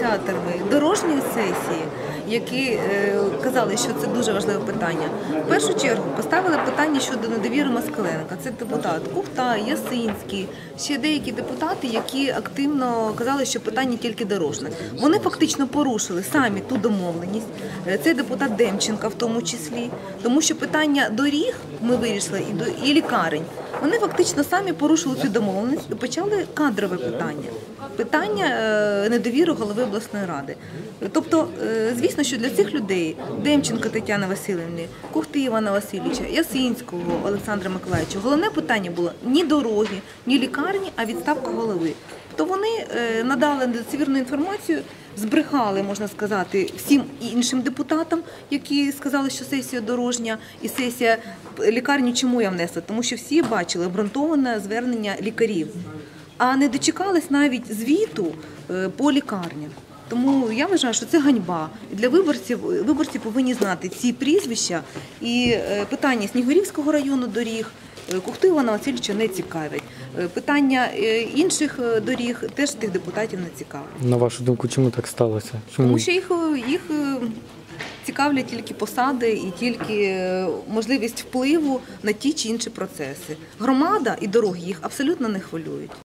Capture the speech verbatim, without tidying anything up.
ініціаторами дорожньої сесії, які е, казали, що це дуже важливе питання, в першу чергу поставили питання щодо недовіри Москаленка. Це депутат Кухта, Ясинський, ще деякі депутати, які активно казали, що питання тільки дорожне. Вони фактично порушили самі ту домовленість. Цей депутат Демченка в тому числі, тому що питання доріг ми вирішили і, до, і лікарень. Вони фактично самі порушили цю домовленість і почали кадрове питання. Питання е, недовіри голови обласної ради. Тобто, е, звісно, що для цих людей, Демченка Тетяни Васильівни, Кухти Івана Васильовича, Ясинського Олександра Миколаївича, головне питання було ні дороги, ні лікарні, а відставка голови. То вони е, надали недостовірну інформацію, збрехали, можна сказати, всім іншим депутатам, які сказали, що сесія дорожня і сесія лікарні чому я внесла? Тому що всі бачили обґрунтоване звернення лікарів, а не дочекались навіть звіту по лікарнях. Тому я вважаю, що це ганьба. І для виборців, виборці повинні знати ці прізвища, і питання Снігурівського району доріг Кухти Івана Васильовича не цікавить. Питання інших доріг теж тих депутатів не цікавить. На вашу думку, чому так сталося? Чому? Тому що їх, їх цікавлять тільки посади і тільки можливість впливу на ті чи інші процеси. Громада і дороги їх абсолютно не хвилюють.